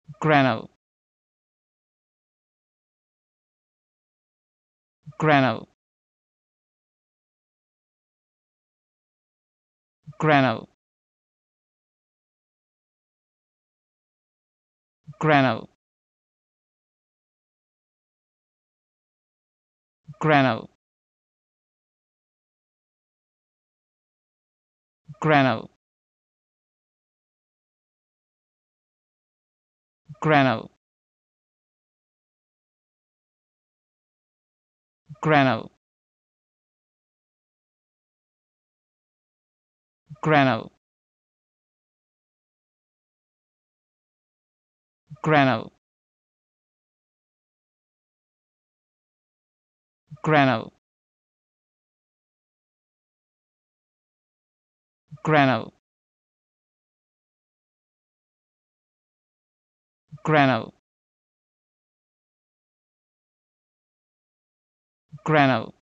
Grenell, Grenell, Grenell, Grenell, Grenell, Grenell, Grenell, Grenell, Grenell, Grenell, Grenell, Grenell, Grenell, Grenell,